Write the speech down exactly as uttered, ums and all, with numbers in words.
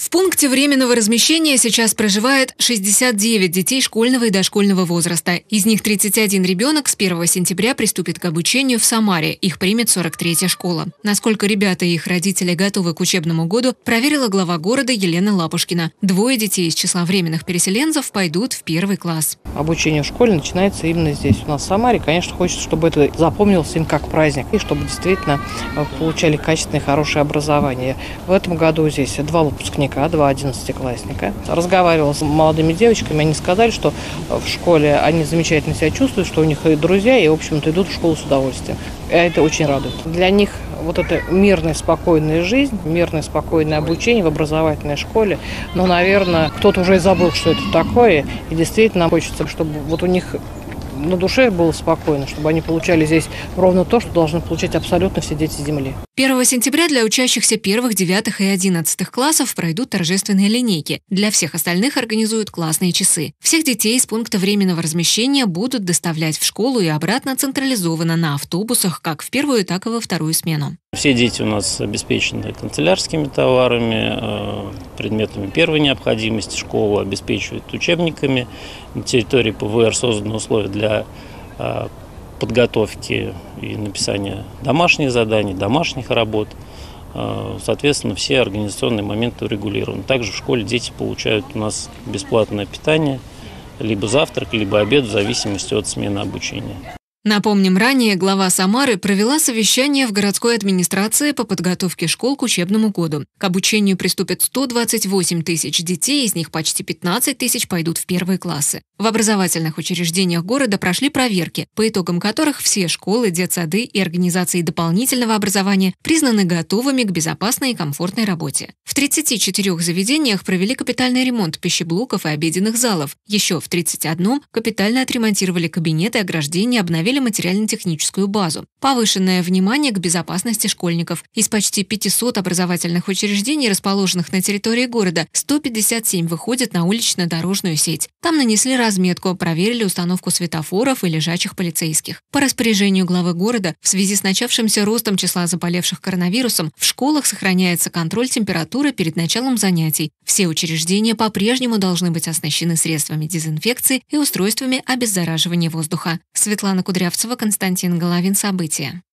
В пункте временного размещения сейчас проживает шестьдесят девять детей школьного и дошкольного возраста. Из них тридцать один ребенок с первого сентября приступит к обучению в Самаре. Их примет сорок третья школа. Насколько ребята и их родители готовы к учебному году, проверила глава города Елена Лапушкина. Двое детей из числа временных переселенцев пойдут в первый класс. Обучение в школе начинается именно здесь, у нас в Самаре. Конечно, хочется, чтобы это запомнилось им как праздник, и чтобы действительно получали качественное и хорошее образование. В этом году здесь два выпускника, два одиннадцатиклассника. Разговаривала с молодыми девочками, они сказали, что в школе они замечательно себя чувствуют, что у них и друзья, и, в общем-то, идут в школу с удовольствием. И это очень радует. Для них вот эта мирная, спокойная жизнь, мирное, спокойное обучение в образовательной школе, но, наверное, кто-то уже и забыл, что это такое, и действительно хочется, чтобы вот у них на душе было спокойно, чтобы они получали здесь ровно то, что должны получать абсолютно все дети Земли. первого сентября для учащихся первых, девятых и одиннадцатых классов пройдут торжественные линейки. Для всех остальных организуют классные часы. Всех детей из пункта временного размещения будут доставлять в школу и обратно централизованно на автобусах, как в первую, так и во вторую смену. Все дети у нас обеспечены канцелярскими товарами, предметами первой необходимости. Школа обеспечивает учебниками. На территории ПВР созданы условия для подготовки и написания домашних заданий, домашних работ. Соответственно, все организационные моменты урегулированы. Также в школе дети получают у нас бесплатное питание, либо завтрак, либо обед, в зависимости от смены обучения. Напомним, ранее глава Самары провела совещание в городской администрации по подготовке школ к учебному году. К обучению приступят сто двадцать восемь тысяч детей, из них почти пятнадцать тысяч пойдут в первые классы. В образовательных учреждениях города прошли проверки, по итогам которых все школы, детсады и организации дополнительного образования признаны готовыми к безопасной и комфортной работе. В тридцати четырёх заведениях провели капитальный ремонт пищеблоков и обеденных залов. Еще в тридцати одном капитально отремонтировали кабинеты, ограждения, обновили материально-техническую базу. Повышенное внимание к безопасности школьников. Из почти пятисот образовательных учреждений, расположенных на территории города, сто пятьдесят семь выходят на улично-дорожную сеть. Там нанесли разметку, проверили установку светофоров и лежачих полицейских. По распоряжению главы города, в связи с начавшимся ростом числа заболевших коронавирусом, в школах сохраняется контроль температуры перед началом занятий. Все учреждения по-прежнему должны быть оснащены средствами дезинфекции и устройствами обеззараживания воздуха. Светлана Кудрявцева, Константин Головин. События.